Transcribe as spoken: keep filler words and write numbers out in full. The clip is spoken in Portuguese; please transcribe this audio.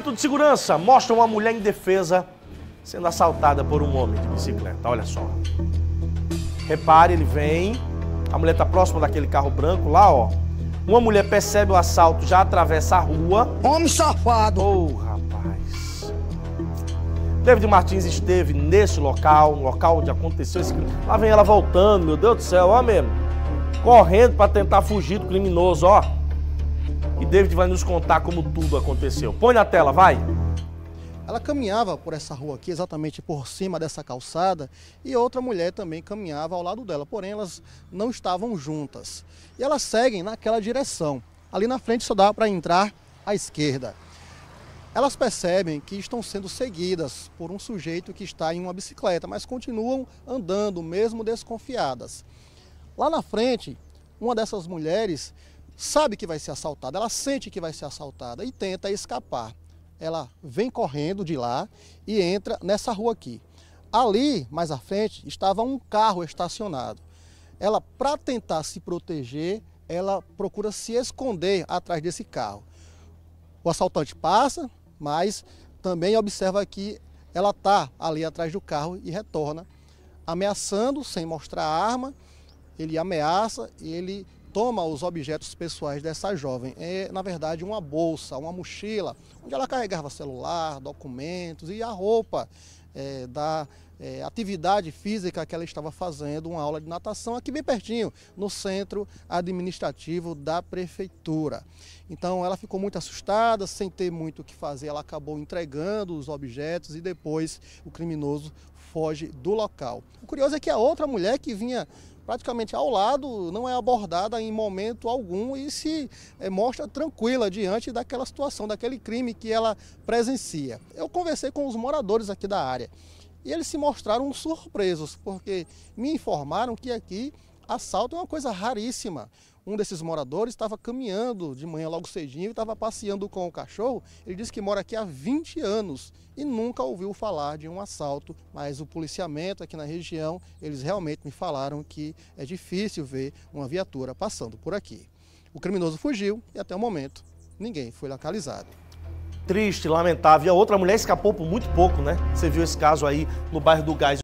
Cinto de segurança mostra uma mulher indefesa sendo assaltada por um homem de bicicleta. Olha só. Repare, ele vem, a mulher está próxima daquele carro branco lá, ó. Uma mulher percebe o assalto, já atravessa a rua. Homem safado! Oh, rapaz. David Martins esteve nesse local, no local onde aconteceu esse crime. Lá vem ela voltando, meu Deus do céu, ó mesmo. Correndo para tentar fugir do criminoso, ó. E David vai nos contar como tudo aconteceu. Põe na tela, vai. Ela caminhava por essa rua aqui, exatamente por cima dessa calçada, e outra mulher também caminhava ao lado dela, porém elas não estavam juntas. E elas seguem naquela direção. Ali na frente só dá para entrar à esquerda. Elas percebem que estão sendo seguidas por um sujeito que está em uma bicicleta, mas continuam andando, mesmo desconfiadas. Lá na frente, uma dessas mulheres sabe que vai ser assaltada, ela sente que vai ser assaltada e tenta escapar. Ela vem correndo de lá e entra nessa rua aqui. Ali, mais à frente, estava um carro estacionado. Ela, para tentar se proteger, ela procura se esconder atrás desse carro. O assaltante passa, mas também observa que ela está ali atrás do carro e retorna, ameaçando, sem mostrar a arma. Ele ameaça e ele toma os objetos pessoais dessa jovem. É, na verdade, uma bolsa, uma mochila, onde ela carregava celular, documentos e a roupa é, da é, atividade física que ela estava fazendo, uma aula de natação, aqui bem pertinho, no centro administrativo da prefeitura. Então, ela ficou muito assustada, sem ter muito o que fazer, ela acabou entregando os objetos e depois o criminoso foge do local. O curioso é que a outra mulher que vinha praticamente ao lado, não é abordada em momento algum e se é, mostra tranquila diante daquela situação, daquele crime que ela presencia. Eu conversei com os moradores aqui da área e eles se mostraram surpresos, porque me informaram que aqui assalto é uma coisa raríssima. Um desses moradores estava caminhando de manhã logo cedinho, estava passeando com o cachorro. Ele disse que mora aqui há vinte anos e nunca ouviu falar de um assalto. Mas o policiamento aqui na região, eles realmente me falaram que é difícil ver uma viatura passando por aqui. O criminoso fugiu e até o momento ninguém foi localizado. Triste, lamentável. E a outra mulher escapou por muito pouco, né? Você viu esse caso aí no bairro do Gás.